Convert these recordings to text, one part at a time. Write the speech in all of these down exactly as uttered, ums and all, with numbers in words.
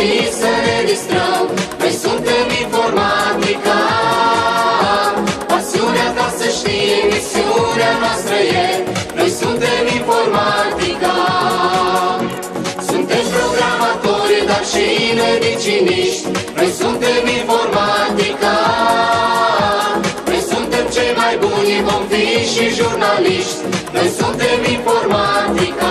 și să ne distrăm. Noi suntem informatica. Pasiunea ta să știi, misiunea noastră e. Noi suntem informatica. Suntem programatori, dar și mediciniști. Noi suntem informatica. Noi suntem cei mai buni, vom fi și jurnaliști. Noi suntem informatica.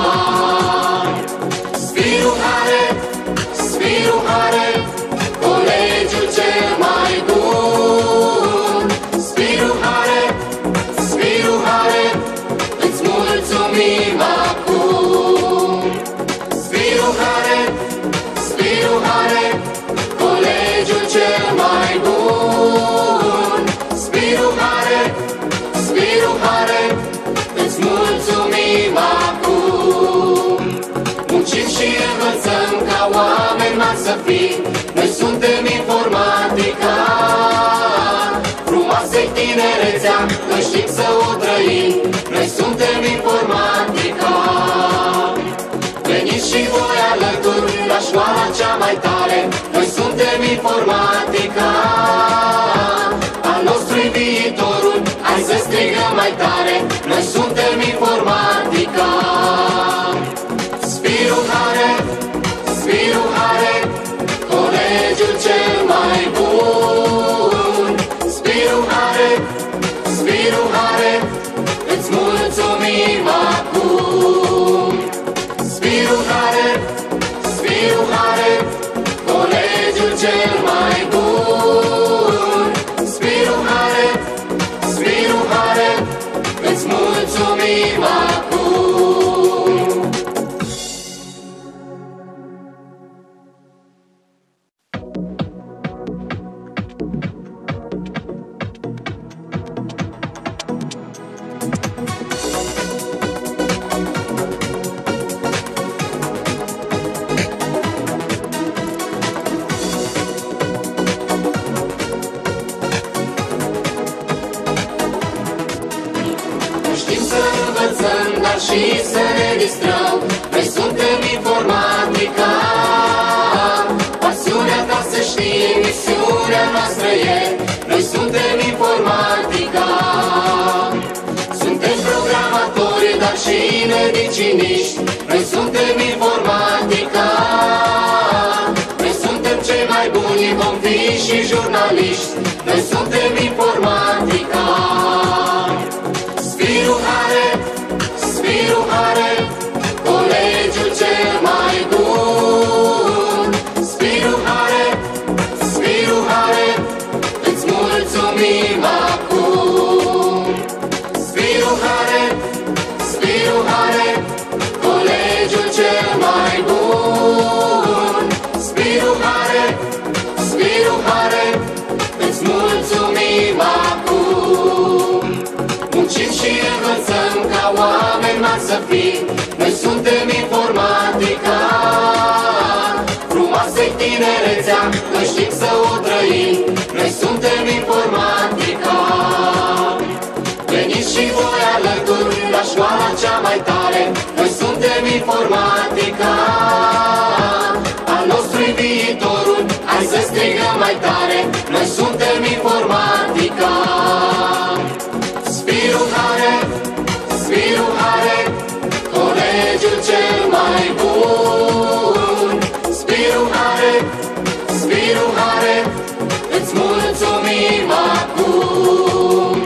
Sfiru Hare, Sfiru Hare, colegiul cel mai bun. Sfiru Hare, Sfiru Hare, îți mulțumim acum. Sfiru Hare, Sfiru Hare, colegiul cel mai bun. Sfiru Hare, Sfiru Hare, îți mulțumim acum. Muncim și învățăm ca oameni mari să fim. Noi suntem informatica. Frumoasă-i tinerețea, noi știm să o trăim. Noi suntem informatica. Veniți și voi alături la școala cea mai tare. Noi suntem informatica. Al nostru-i viitorul, hai să strigăm mai tare. Noi suntem informatica. Sfiru Hare, Sfiru Hare, colegiul cel mai bun. Sfiru Hare, Sfiru Hare, îți mulțumim acum. Sfiru Hare, Sfiru Hare, colegiul cel mai bun. Sfiru Hare, Sfiru Hare, îți mulțumim acum. Și să ne distrăm. Noi suntem informatica. Pasiunea ta să știi, misiunea noastră e. Noi suntem informatica. Suntem programatori, dar și mediciniști. Noi suntem informatica. Noi suntem cei mai buni, vom fi și jurnaliști. Noi suntem informatica. Sfiru Hare, Sfiru Hare, colegiul cel mai bun. Sfiru Hare, Sfiru Hare, îți mulțumim acum. Sfiru Hare, Sfiru Hare, colegiul cel mai bun. Sfiru Hare, Sfiru Hare, îți mulțumim acum. Muncim și învățăm ca oameni mari să fim. Noi suntem informatica. Frumoasă-i tinerețea, noi știm să o trăim. Noi suntem informatica. Veniți și voi alături la școala cea mai tare. Noi suntem informatica.